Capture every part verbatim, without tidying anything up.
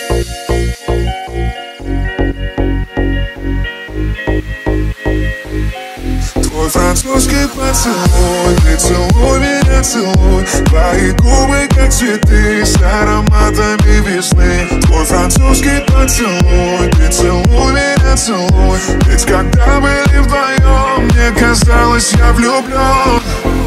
Твой французский поцелуй, ты целуй меня, целуй. Твои губы как цветы с ароматами весны. Твой французский поцелуй, ты целуй меня, целуй. Ведь когда были вдвоем, мне казалось, я влюблен.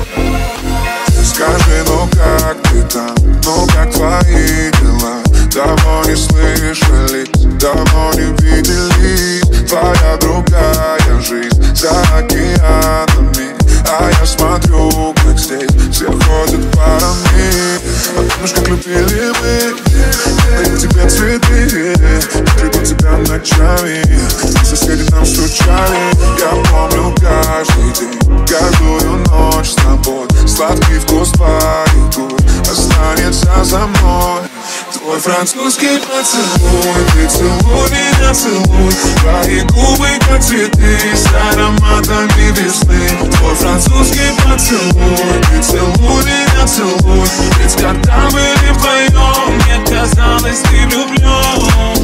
Скажи, ну как ты там, ну как твои дела? Давно не слышали, давно не видели. Твоя другая жизнь за океанами, а я смотрю, как здесь все ходят парами. А помнишь, как любили мы? Даю тебе цветы, прибыл тебя ночами. Соседи нам стучали. Я помню каждый день, каждую ночь с тобой. Сладкий вкус твоих губ останется за мной. Твой французский поцелуй, ты целуй меня, целуй. Твои губы как цветы с ароматами весны. Твой французский поцелуй, ты целуй меня, целуй. Ведь когда были вдвоем, мне казалось, ты влюблен.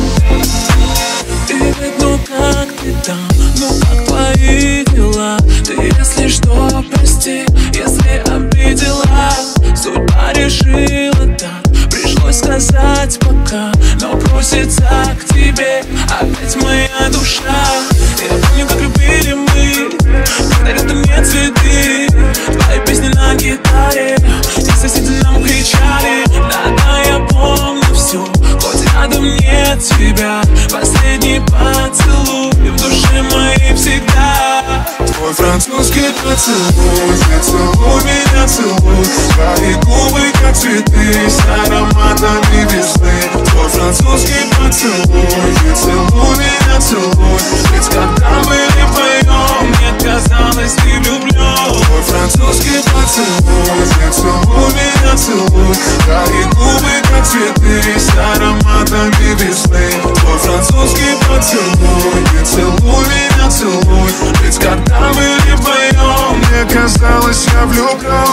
Привет, ну как ты там, ну как твои дела? Ты, если что, прости, если обидела. Судьба решила так, пришлось сказать пока. Но просится к тебе опять моя душа. Я помню, как любили мы, когда рядом мне цветы. Твои песни на гитаре, и соседи нам кричали. Да-да, я помню все, хоть рядом нет тебя. Последний поцелуй в душе моей всегда. Твой французский поцелуй, ты целуй меня, целуй. Твои губы как цветы с ароматами весны. Твой французский поцелуй, ты целуй меня, целуй. Ведь когда были вдвоем, мне казалось, ты влюблен. Твой французский поцелуй, ты целуй меня, целуй. Твои губы как цветы с ароматами весны. Твой французский поцелуй, ты целуй меня, целуй. Ведь когда были вдвоем, мне казалось, я влюблен.